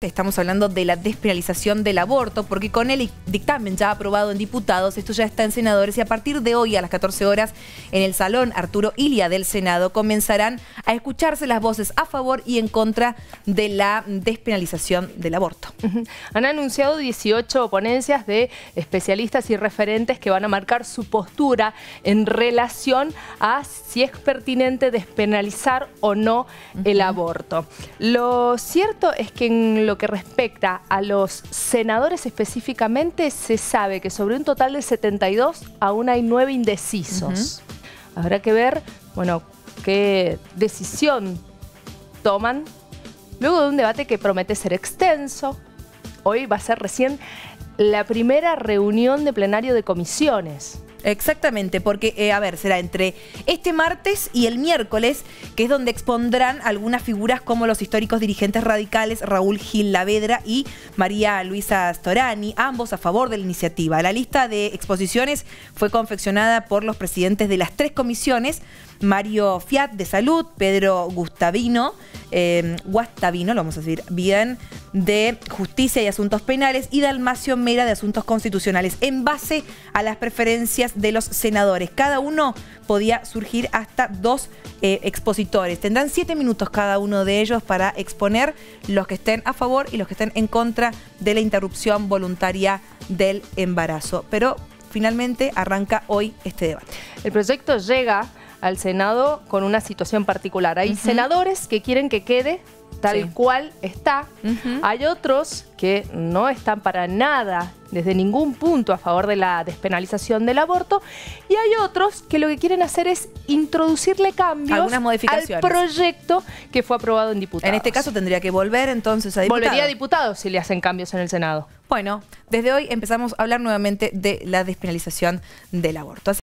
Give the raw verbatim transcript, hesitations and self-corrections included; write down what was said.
Estamos hablando de la despenalización del aborto, porque con el dictamen ya aprobado en diputados, esto ya está en senadores y a partir de hoy a las catorce horas en el Salón Arturo Illia del Senado comenzarán a escucharse las voces a favor y en contra de la despenalización del aborto. Uh-huh. Han anunciado dieciocho ponencias de especialistas y referentes que van a marcar su postura en relación a si es pertinente despenalizar o no uh-huh. el aborto. Lo cierto es que en lo que respecta a los senadores específicamente, se sabe que sobre un total de setenta y dos aún hay nueve indecisos. Uh-huh. Habrá que ver, bueno, qué decisión toman luego de un debate que promete ser extenso. Hoy va a ser recién la primera reunión de plenario de comisiones. Exactamente, porque, eh, a ver, será entre este martes y el miércoles, que es donde expondrán algunas figuras como los históricos dirigentes radicales Raúl Gil Lavedra y María Luisa Storani, ambos a favor de la iniciativa. La lista de exposiciones fue confeccionada por los presidentes de las tres comisiones, Mario Fiat de Salud, Pedro Gustavino, eh, Guastavino, lo vamos a decir bien, de Justicia y Asuntos Penales y Dalmacio Mera de Asuntos Constitucionales, en base a las preferencias de los senadores. Cada uno podía surgir hasta dos eh, expositores. Tendrán siete minutos cada uno de ellos para exponer los que estén a favor y los que estén en contra de la interrupción voluntaria del embarazo. Pero finalmente arranca hoy este debate. El proyecto llega al Senado con una situación particular. Hay uh-huh. senadores que quieren que quede tal sí. cual está. Uh-huh. Hay otros que no están para nada, desde ningún punto, a favor de la despenalización del aborto. Y hay otros que lo que quieren hacer es introducirle cambios Algunas modificaciones al proyecto que fue aprobado en diputados. En este caso tendría que volver entonces a diputados. Volvería a diputados si le hacen cambios en el Senado. Bueno, desde hoy empezamos a hablar nuevamente de la despenalización del aborto.